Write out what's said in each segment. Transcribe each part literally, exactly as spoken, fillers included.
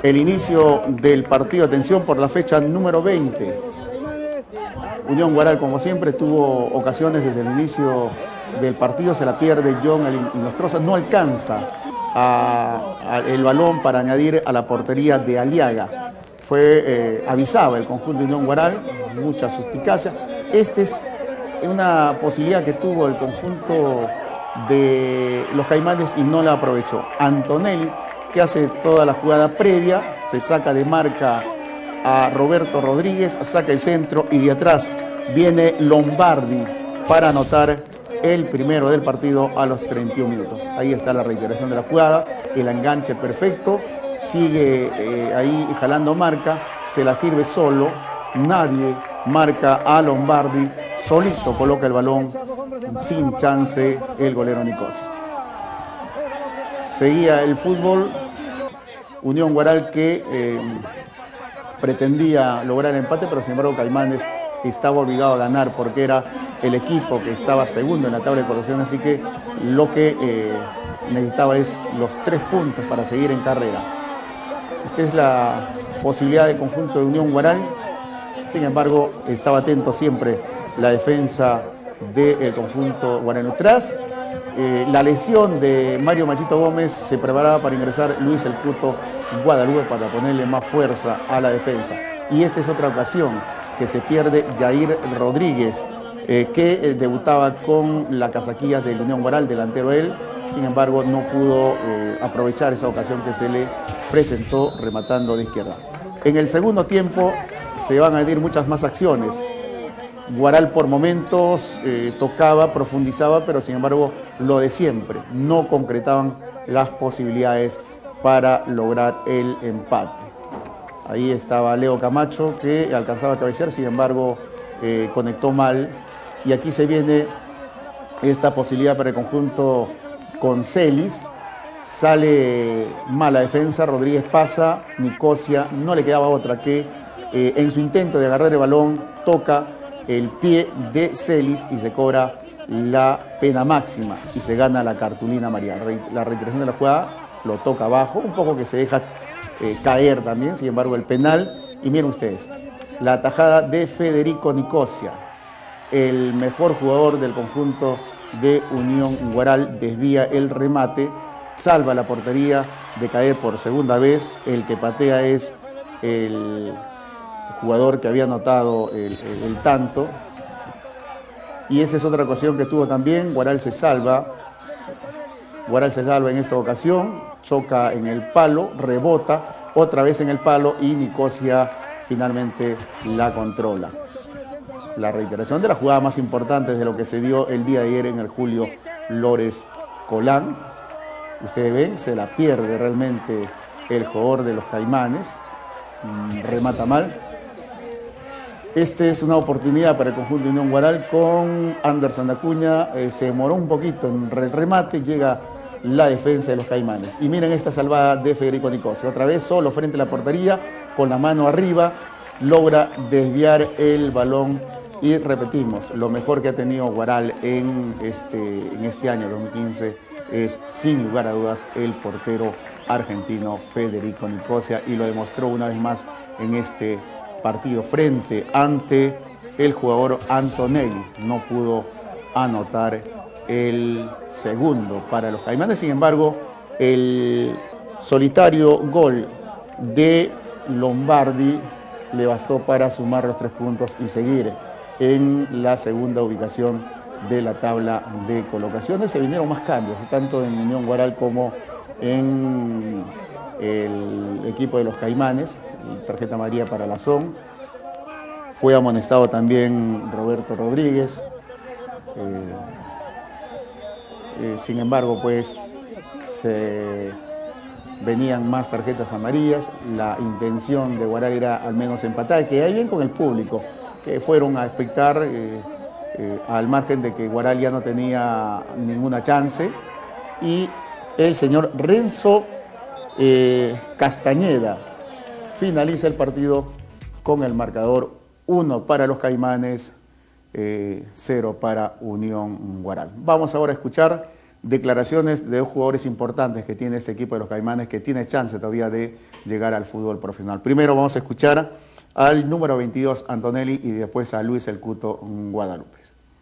el inicio del partido. Atención por la fecha número veinte. Unión Huaral, como siempre, tuvo ocasiones desde el inicio del partido. Se la pierde John Inostroza. No alcanza a, a el balón para añadir a la portería de Aliaga. Fue, eh, avisaba el conjunto de Unión Huaral, mucha suspicacia. Esta es una posibilidad que tuvo el conjunto de los Caimanes y no la aprovechó. Antonelli, que hace toda la jugada previa, se saca de marca a Roberto Rodríguez, saca el centro y de atrás viene Lombardi para anotar el primero del partido a los treinta y un minutos. Ahí está la reiteración de la jugada, el enganche perfecto, sigue eh, ahí jalando marca, se la sirve solo, nadie marca a Lombardi, solito coloca el balón, sin chance el golero Nicosia. Seguía el fútbol, Unión Huaral que eh, pretendía lograr el empate, pero sin embargo Caimanes estaba obligado a ganar porque era el equipo que estaba segundo en la tabla de colocaciones, así que lo que eh, necesitaba es los tres puntos para seguir en carrera. Esta es la posibilidad del conjunto de Unión Huaral. Sin embargo, estaba atento siempre la defensa del conjunto guaraní. Tras eh, la lesión de Mario Machito Gómez, se preparaba para ingresar Luis El Cuto Guadalupe para ponerle más fuerza a la defensa. Y esta es otra ocasión que se pierde Jair Rodríguez, eh, que eh, debutaba con la casaquilla del Unión Huaral, delantero él. Sin embargo, no pudo eh, aprovechar esa ocasión que se le presentó rematando de izquierda. En el segundo tiempo se van a añadir muchas más acciones. Huaral por momentos eh, tocaba, profundizaba, pero sin embargo lo de siempre, no concretaban las posibilidades para lograr el empate. Ahí estaba Leo Camacho, que alcanzaba a cabecear, sin embargo eh, conectó mal, y aquí se viene esta posibilidad para el conjunto con Celis. Sale mala defensa, Rodríguez pasa, Nicosia no le quedaba otra que eh, en su intento de agarrar el balón toca el pie de Celis y se cobra la pena máxima y se gana la cartulina amarilla. La reiteración de la jugada lo toca abajo, un poco que se deja eh, caer también, sin embargo el penal, y miren ustedes, la atajada de Federico Nicosia, el mejor jugador del conjunto de Unión Huaral, desvía el remate, salva la portería de caer por segunda vez. El que patea es el jugador que había anotado el, el, el tanto, y esa es otra ocasión que tuvo también. Huaral se salva, Huaral se salva en esta ocasión, choca en el palo, rebota otra vez en el palo y Nicosia finalmente la controla. La reiteración de la jugada más importante de lo que se dio el día de ayer en el Julio Lores Colán. Ustedes ven, se la pierde realmente el jugador de los Caimanes, remata mal. Esta es una oportunidad para el conjunto de Unión Huaral con Anderson Acuña, eh, se demoró un poquito en el remate, llega la defensa de los Caimanes. Y miren esta salvada de Federico Nicosia, otra vez solo frente a la portería, con la mano arriba, logra desviar el balón. Y repetimos, lo mejor que ha tenido Huaral en este, en este año dos mil quince es, sin lugar a dudas, el portero argentino Federico Nicosia, y lo demostró una vez más en este partido frente ante el jugador Antonelli. No pudo anotar el segundo para los Caimanes, sin embargo, el solitario gol de Lombardi le bastó para sumar los tres puntos y seguir en la segunda ubicación de la tabla de colocaciones. Se vinieron más cambios, tanto en Unión Huaral como en el equipo de los Caimanes. Tarjeta amarilla para Lazón. Fue amonestado también Roberto Rodríguez. Eh, eh, sin embargo, pues se venían más tarjetas amarillas. La intención de Huaral era al menos empatar, que hay bien con el público, que fueron a expectar eh, eh, al margen de que Huaral ya no tenía ninguna chance. Y el señor Renzo eh, Castañeda finaliza el partido con el marcador uno para los Caimanes, eh, cero para Unión Huaral. Vamos ahora a escuchar declaraciones de dos jugadores importantes que tiene este equipo de los Caimanes, que tiene chance todavía de llegar al fútbol profesional. Primero vamos a escuchar al número veintidós, Antonelli, y después a Luis El Cuto Guadalupe.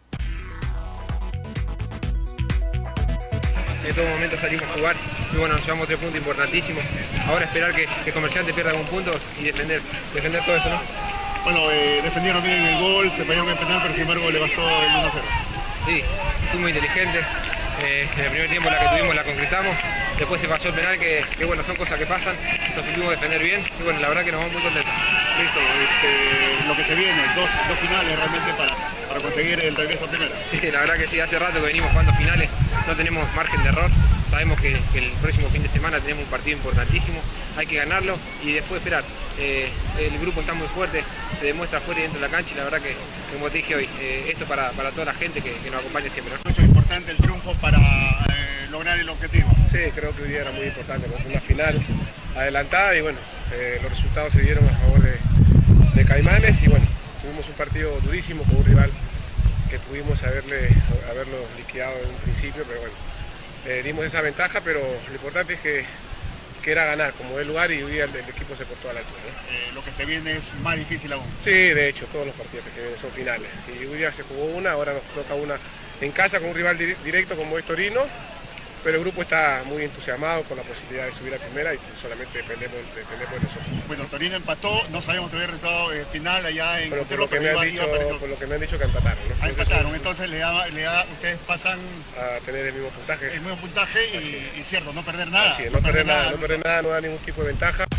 En todo momento salimos a jugar y bueno, nos llevamos tres puntos importantísimos. Ahora esperar que, que Comerciante pierda algún punto y defender, defender todo eso, ¿no? Bueno, eh, defendieron bien el gol, se fallaron el penal, pero sin embargo le bastó el uno a cero. Sí, fue muy inteligente. Eh, en el primer tiempo la que tuvimos la concretamos. Después se pasó el penal, que, que bueno, son cosas que pasan. Nos supimos defender bien y bueno, la verdad que nos vamos muy contentos. Listo, este, lo que se viene, dos, dos finales realmente para, para conseguir el regreso a primera. Sí, la verdad que sí, hace rato que venimos jugando finales, no tenemos margen de error. Sabemos que, que el próximo fin de semana tenemos un partido importantísimo, hay que ganarlo y después esperar. Eh, el grupo está muy fuerte, se demuestra fuera y dentro de la cancha y la verdad que, como te dije hoy, eh, esto para, para toda la gente que, que nos acompaña siempre, ¿no? Mucho importante el triunfo para eh, lograr el objetivo. Sí, creo que hoy día era muy importante, ¿no? Una final adelantada y bueno, eh, los resultados se dieron a favor de, de Caimanes y bueno, tuvimos un partido durísimo con un rival que pudimos haberle, haberlo liquidado en un principio, pero bueno, eh, dimos esa ventaja, pero lo importante es que, que era ganar, como el lugar y hoy día el, el equipo se portó a la altura, ¿no? Eh, lo que se viene es más difícil aún. Sí, de hecho, todos los partidos que se vienen son finales. Y hoy día se jugó una, ahora nos toca una en casa con un rival di directo como es Torino, pero el grupo está muy entusiasmado con la posibilidad de subir a primera y solamente dependemos, dependemos de nosotros. Bueno, Torino empató, no sabíamos todavía el resultado eh, final allá en pero por lo, que pero me han dicho, por lo que me han dicho que empataron, ¿no? Ah, empataron, entonces le da, le da, ustedes pasan a tener el mismo puntaje. El mismo puntaje y, y cierto, no perder nada. Así es, no, no perder nada, nada, no perder nada, no da ningún tipo de ventaja.